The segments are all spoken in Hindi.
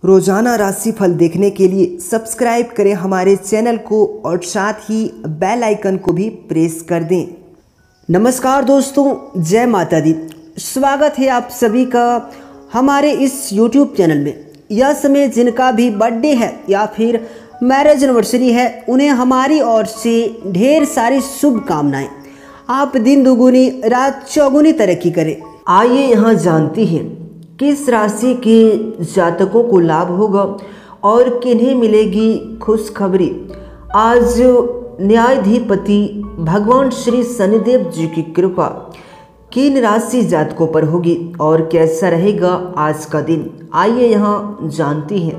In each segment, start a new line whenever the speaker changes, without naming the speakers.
रोजाना राशिफल देखने के लिए सब्सक्राइब करें हमारे चैनल को और साथ ही बेल आइकन को भी प्रेस कर दें। नमस्कार दोस्तों, जय माता दी। स्वागत है आप सभी का हमारे इस YouTube चैनल में। यह समय जिनका भी बर्थडे है या फिर मैरिज एनिवर्सरी है, उन्हें हमारी ओर से ढेर सारी शुभकामनाएं। आप दिन दुगुनी रात चौगुनी तरक्की करें। आइए यहाँ जानते हैं किस राशि के जातकों को लाभ होगा और किन्हें मिलेगी खुशखबरी। आज न्यायाधिपति भगवान श्री शनिदेव जी की कृपा किन राशि जातकों पर होगी और कैसा रहेगा आज का दिन, आइए यहाँ जानते हैं।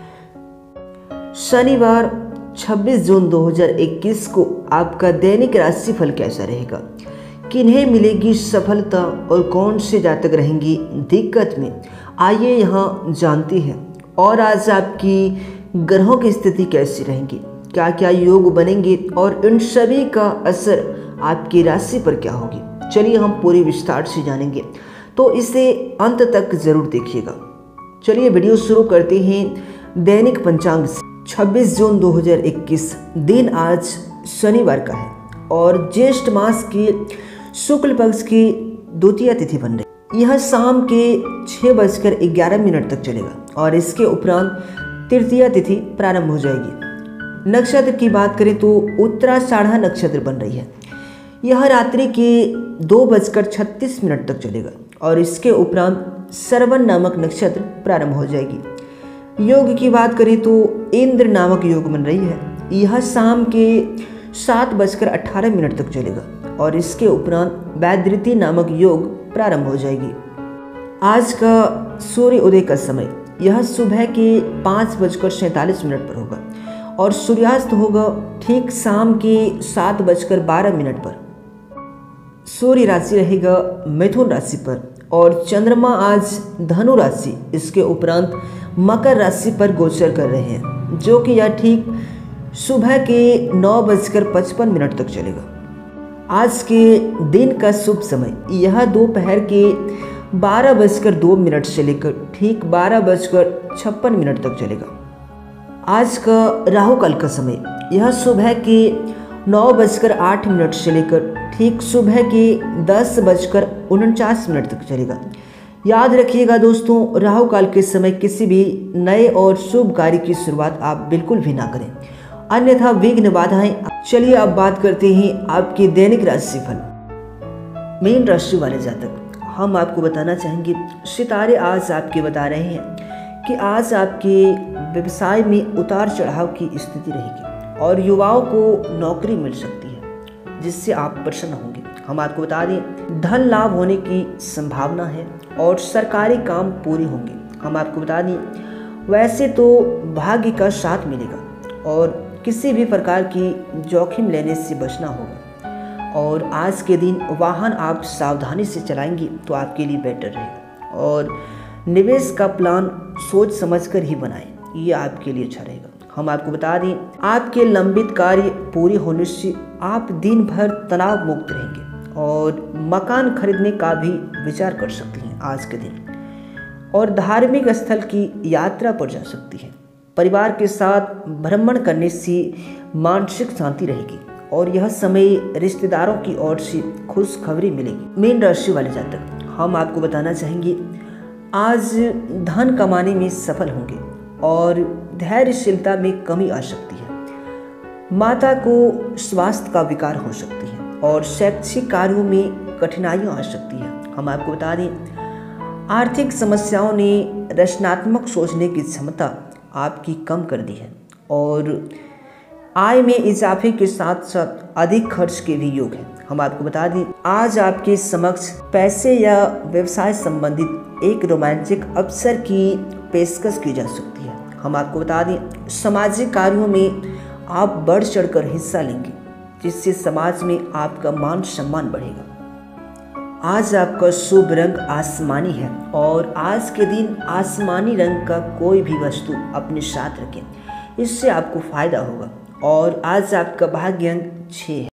शनिवार 26 जून 2021 को आपका दैनिक राशिफल कैसा रहेगा, किन्हें मिलेगी सफलता और कौन से जातक रहेंगी दिक्कत में, आइए यहाँ जानते हैं। और आज आपकी ग्रहों की स्थिति कैसी रहेंगी, क्या क्या योग बनेंगे और इन सभी का असर आपकी राशि पर क्या होगी, चलिए हम पूरे विस्तार से जानेंगे, तो इसे अंत तक जरूर देखिएगा। चलिए वीडियो शुरू करते हैं दैनिक पंचांग से। 26 जून 2021 दिन आज शनिवार का है और ज्येष्ठ मास की शुक्ल पक्ष की द्वितीय तिथि बन रही। यह शाम के 6:11 तक चलेगा और इसके उपरांत तृतीय तिथि प्रारंभ हो जाएगी। नक्षत्र की बात करें तो उत्तराषाढ़ा नक्षत्र बन रही है। यह रात्रि के 2:36 तक चलेगा और इसके उपरांत श्रवण नामक नक्षत्र प्रारंभ हो जाएगी। योग की बात करें तो इंद्र नामक योग बन रही है। यह शाम के 7:18 तक चलेगा और इसके उपरांत वैधृति नामक योग प्रारंभ हो जाएगी। आज का सूर्य उदय का समय यह सुबह के 5:47 पर होगा और सूर्यास्त होगा ठीक शाम के 7:12 पर। सूर्य राशि रहेगा मिथुन राशि पर और चंद्रमा आज धनु राशि, इसके उपरांत मकर राशि पर गोचर कर रहे हैं, जो कि यह ठीक सुबह के 9:55 तक चलेगा। आज के दिन का शुभ समय यह दोपहर के 12:02 से लेकर ठीक 12:56 तक चलेगा। आज का राहु काल का समय यह सुबह के 9:08 से लेकर ठीक सुबह के 10:49 तक चलेगा। याद रखिएगा दोस्तों, राहु काल के समय किसी भी नए और शुभ कार्य की शुरुआत आप बिल्कुल भी ना करें, अन्यथा विघ्न बाधाएं। चलिए अब बात करते हैं आपके दैनिक राशिफल। मीन राशि वाले जातक, हम आपको बताना चाहेंगे सितारे आज आपके बता रहे हैं कि आज आपके व्यवसाय में उतार चढ़ाव की स्थिति रहेगी और युवाओं को नौकरी मिल सकती है जिससे आप प्रसन्न होंगे। हम आपको बता दें धन लाभ होने की संभावना है और सरकारी काम पूरे होंगे। हम आपको बता दें वैसे तो भाग्य का साथ मिलेगा और किसी भी प्रकार की जोखिम लेने से बचना होगा और आज के दिन वाहन आप सावधानी से चलाएंगे तो आपके लिए बेटर रहेगा और निवेश का प्लान सोच समझकर ही बनाएं, ये आपके लिए अच्छा रहेगा। हम आपको बता दें आपके लंबित कार्य पूरे होने से आप दिन भर तनाव मुक्त रहेंगे और मकान खरीदने का भी विचार कर सकती हैं आज के दिन, और धार्मिक स्थल की यात्रा पर जा सकती हैं। परिवार के साथ भ्रमण करने से मानसिक शांति रहेगी और यह समय रिश्तेदारों की ओर से खुशखबरी मिलेगी। मीन राशि वाले जातक, हम आपको बताना चाहेंगे आज धन कमाने में सफल होंगे और धैर्यशीलता में कमी आ सकती है। माता को स्वास्थ्य का विकार हो सकती है और शैक्षिक कार्यों में कठिनाइयां आ सकती है। हम आपको बता दें आर्थिक समस्याओं ने रचनात्मक सोचने की क्षमता आपकी कम कर दी है और आय में इजाफे के साथ साथ अधिक खर्च के भी योग हैं। हम आपको बता दें आज आपके समक्ष पैसे या व्यवसाय संबंधित एक रोमांचक अवसर की पेशकश की जा सकती है। हम आपको बता दें सामाजिक कार्यों में आप बढ़ चढ़कर हिस्सा लेंगे जिससे समाज में आपका मान सम्मान बढ़ेगा। आज आपका शुभ रंग आसमानी है और आज के दिन आसमानी रंग का कोई भी वस्तु अपने साथ रखें, इससे आपको फायदा होगा और आज आपका भाग्य अंक 6 है।